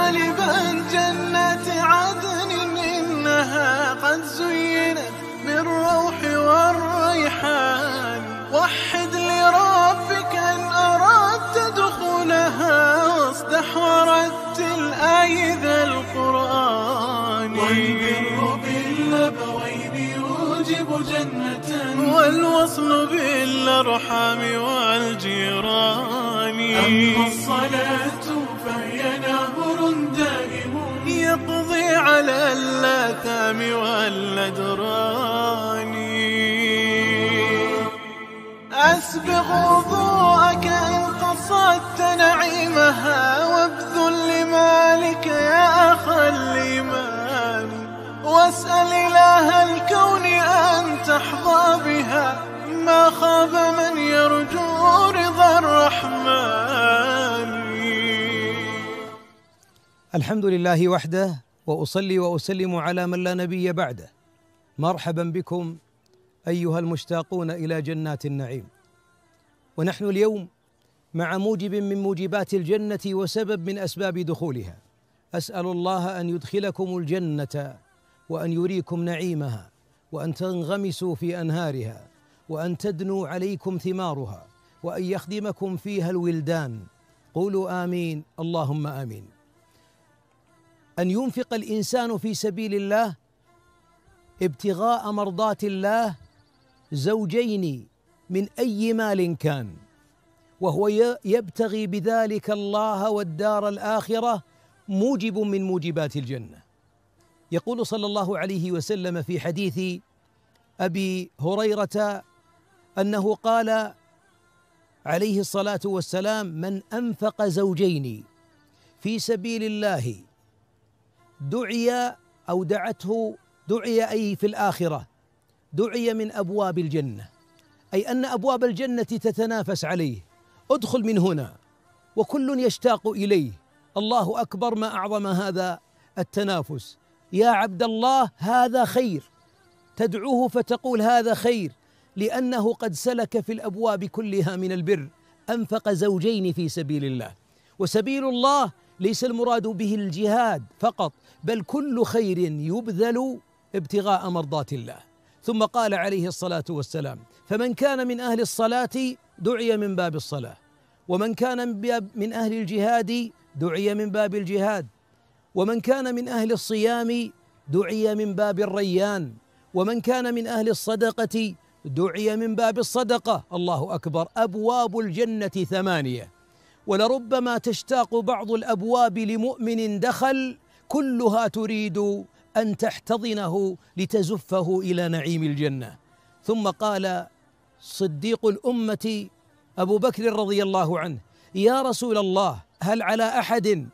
طالبا جنة عدن إنها قد زينت بالروح والريحان. وحد لربك إن أردت دخولها، واصدح ورتل آي ذا القرآن. والبر بالأبوين يوجب جنة، والوصل بالأرحام والجيران. أما الصلاة فهي نهر دائم يقضي على الآثام والأدران. أسبغ وضوءك إن قصدت نعيمها، وابذل لمالك يا أخا الإيمان. واسأل إله الكون أن تحظى بها، ما خاب من يرجو رضا الرحمن. الحمد لله وحده، وأصلي وأسلم على من لا نبي بعده. مرحبا بكم أيها المشتاقون إلى جنات النعيم. ونحن اليوم مع موجب من موجبات الجنة وسبب من أسباب دخولها. أسأل الله أن يدخلكم الجنة، وأن يريكم نعيمها، وأن تنغمسوا في أنهارها، وأن تدنو عليكم ثمارها، وأن يخدمكم فيها الولدان. قولوا آمين اللهم آمين. أن ينفق الإنسان في سبيل الله ابتغاء مرضات الله زوجين من أي مال كان، وهو يبتغي بذلك الله والدار الآخرة، موجب من موجبات الجنة. يقول صلى الله عليه وسلم في حديث أبي هريرة أنه قال عليه الصلاة والسلام: من أنفق زوجين في سبيل الله دعي أو دعته، دعي أي في الآخرة، دعي من أبواب الجنة، أي أن أبواب الجنة تتنافس عليه، ادخل من هنا، وكل يشتاق إليه. الله أكبر، ما أعظم هذا التنافس. يا عبد الله هذا خير، تدعوه فتقول هذا خير، لأنه قد سلك في الأبواب كلها من البر، أنفق زوجين في سبيل الله. وسبيل الله ليس المراد به الجهاد فقط، بل كل خير يبذل ابتغاء مرضات الله. ثم قال عليه الصلاة والسلام: فمن كان من أهل الصلاة دعي من باب الصلاة، ومن كان من أهل الجهاد دعي من باب الجهاد، ومن كان من أهل الصيام دعي من باب الريان، ومن كان من أهل الصدقة دعي من باب الصدقة. الله أكبر. أبواب الجنة 8، ولربما تشتاق بعض الأبواب لمؤمن دخل كلها تريد أن تحتضنه لتزفه إلى نعيم الجنة. ثم قال صديق الأمة أبو بكر رضي الله عنه: يا رسول الله، هل على أحد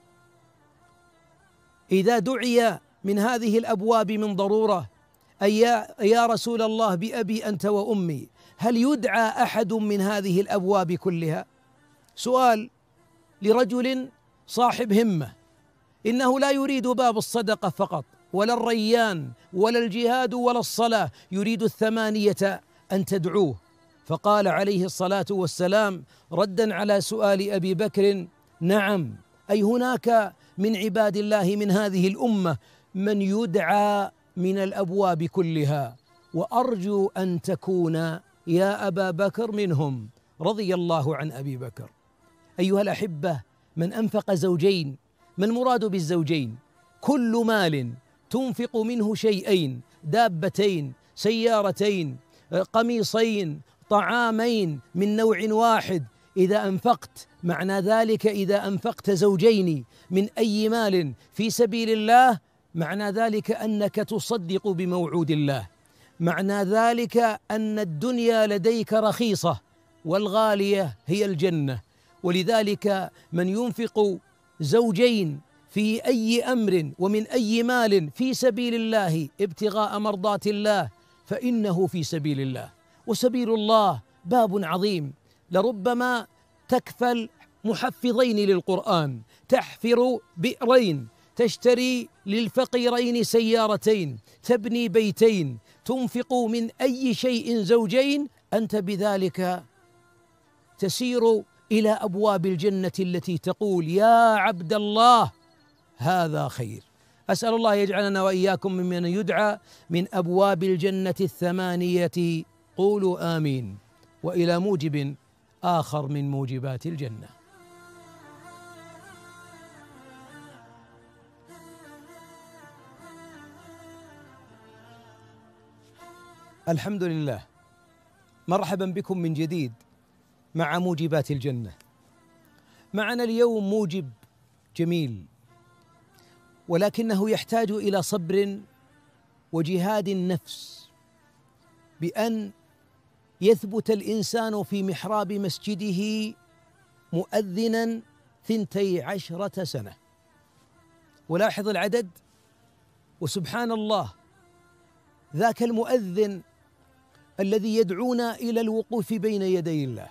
إذا دعي من هذه الأبواب من ضرورة، أي يا رسول الله بأبي أنت وأمي، هل يدعى أحد من هذه الأبواب كلها؟ سؤال لرجل صاحب همة، إنه لا يريد باب الصدقة فقط، ولا الريان، ولا الجهاد، ولا الصلاة، يريد 8 أن تدعوه. فقال عليه الصلاة والسلام ردا على سؤال أبي بكر: نعم، أي هناك من عباد الله من هذه الأمة من يدعى من الأبواب كلها، وأرجو أن تكون يا أبا بكر منهم، رضي الله عن أبي بكر. أيها الأحبة، من أنفق زوجين، ما المراد بالزوجين؟ كل مال تنفق منه شيئين: دابتين، سيارتين، قميصين، طعامين من نوع واحد. إذا أنفقت، معنى ذلك إذا أنفقت زوجين من أي مال في سبيل الله، معنى ذلك أنك تصدق بموعود الله، معنى ذلك أن الدنيا لديك رخيصة والغالية هي الجنة. ولذلك من ينفق زوجين في أي أمر ومن أي مال في سبيل الله ابتغاء مرضات الله فإنه في سبيل الله. وسبيل الله باب عظيم، لربما تكفل محفظين للقرآن، تحفر بئرين، تشتري للفقيرين سيارتين، تبني بيتين، تنفق من أي شيء زوجين، أنت بذلك تسير إلى أبواب الجنة التي تقول: يا عبد الله هذا خير. أسأل الله يجعلنا وإياكم ممن يدعى من أبواب الجنة الثمانية، قولوا آمين. وإلى موجب آخر من موجبات الجنة. الحمد لله، مرحبا بكم من جديد مع موجبات الجنة. معنا اليوم موجب جميل، ولكنه يحتاج إلى صبر وجهاد النفس، بأن يثبت الإنسان في محراب مسجده مؤذنا 12 سنة. ولاحظ العدد، وسبحان الله، ذاك المؤذن الذي يدعونا إلى الوقوف بين يدي الله،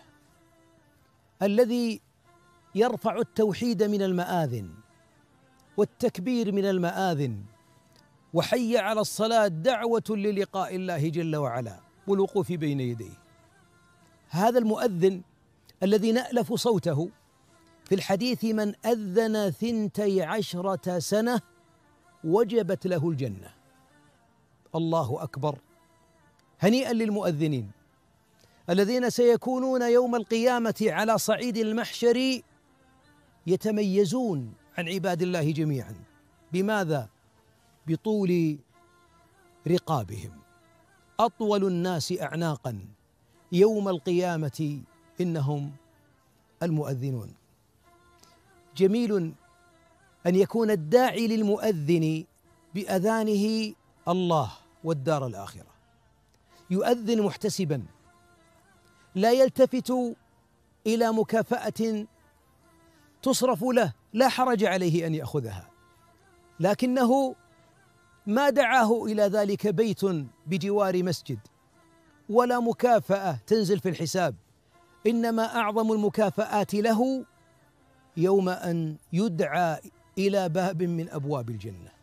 الذي يرفع التوحيد من المآذن والتكبير من المآذن، وحي على الصلاة دعوة للقاء الله جل وعلا والوقوف بين يديه. هذا المؤذن الذي نألف صوته في الحديث: من أذن 12 سنة وجبت له الجنة. الله أكبر. هنيئا للمؤذنين الذين سيكونون يوم القيامة على صعيد المحشر يتميزون عن عباد الله جميعا. بماذا؟ بطول رقابهم، أطول الناس أعناقا يوم القيامة إنهم المؤذنون. جميل أن يكون الداعي للمؤذن بأذانه الله والدار الآخرة، يؤذن محتسبا، لا يلتفت إلى مكافأة تصرف له، لا حرج عليه أن يأخذها، لكنه ما دعاه إلى ذلك بيت بجوار مسجد ولا مكافأة تنزل في الحساب، إنما أعظم المكافآت له يوم أن يدعى إلى باب من أبواب الجنة.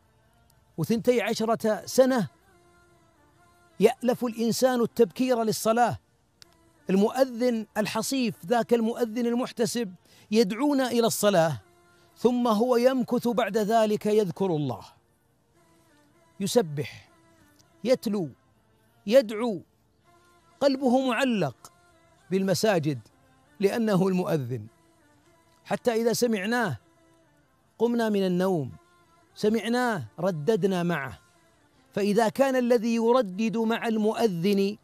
12 سنة يألف الإنسان التبكير للصلاة. المؤذن الحصيف، ذاك المؤذن المحتسب، يدعونا إلى الصلاة، ثم هو يمكث بعد ذلك يذكر الله، يسبح، يتلو، يدعو، قلبه معلق بالمساجد لأنه المؤذن. حتى إذا سمعناه قمنا من النوم، سمعناه رددنا معه. فإذا كان الذي يردد مع المؤذن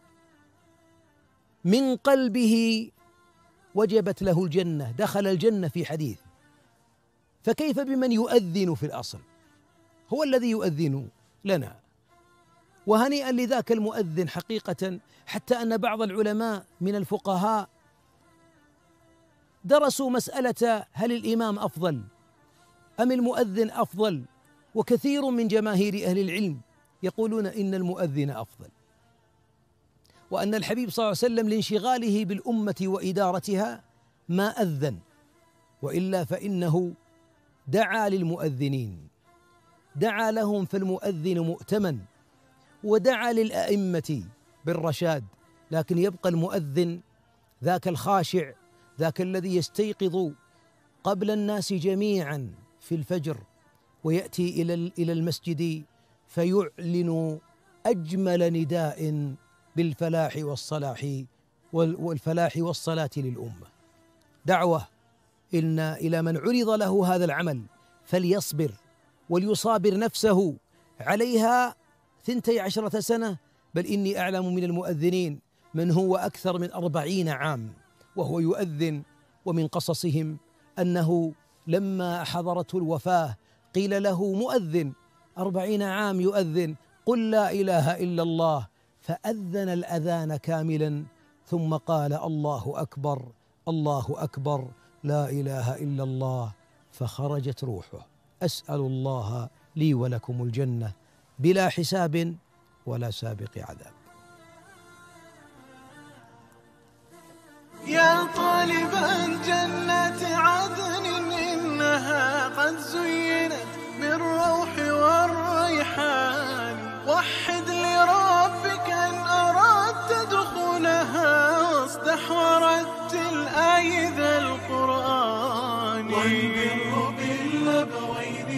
من قلبه وجبت له الجنة، دخل الجنة في حديث، فكيف بمن يؤذن في الأصل؟ هو الذي يؤذن لنا. وهنيئا لذاك المؤذن حقيقة، حتى أن بعض العلماء من الفقهاء درسوا مسألة هل الإمام أفضل أم المؤذن أفضل، وكثير من جماهير أهل العلم يقولون إن المؤذن أفضل، وأن الحبيب صلى الله عليه وسلم لانشغاله بالأمة وإدارتها ما أذن، وإلا فإنه دعا للمؤذنين، دعا لهم، فالمؤذن مؤتمن، ودعا للأئمة بالرشاد. لكن يبقى المؤذن ذاك الخاشع، ذاك الذي يستيقظ قبل الناس جميعا في الفجر ويأتي إلى المسجد فيعلن أجمل نداء بالفلاح والصلاح والفلاح والصلاة للأمة. دعوة إلى من عرض له هذا العمل فليصبر وليصابر نفسه عليها 12 سنة. بل إني أعلم من المؤذنين من هو أكثر من 40 عام وهو يؤذن، ومن قصصهم أنه لما حضرته الوفاة قيل له: مؤذن 40 عام يؤذن، قل لا إله إلا الله، فأذن الأذان كاملا ثم قال: الله أكبر الله أكبر لا إله إلا الله، فخرجت روحه. أسأل الله لي ولكم الجنة بلا حساب ولا سابق عذاب. يا طالبا جنة عدن إنها قد زينت بالروح والريحان، وحد لربك إن أردت دخولها، واصدح ورتل آي ذا القرآن، والبر بالأبوين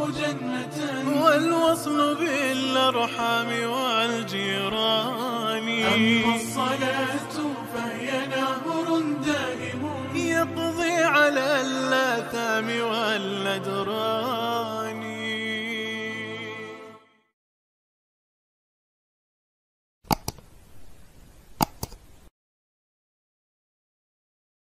جنة والوصل بالأرحام والجيران. أما الصلاة فهي نهر دائم يقضي على الآثام والأدران.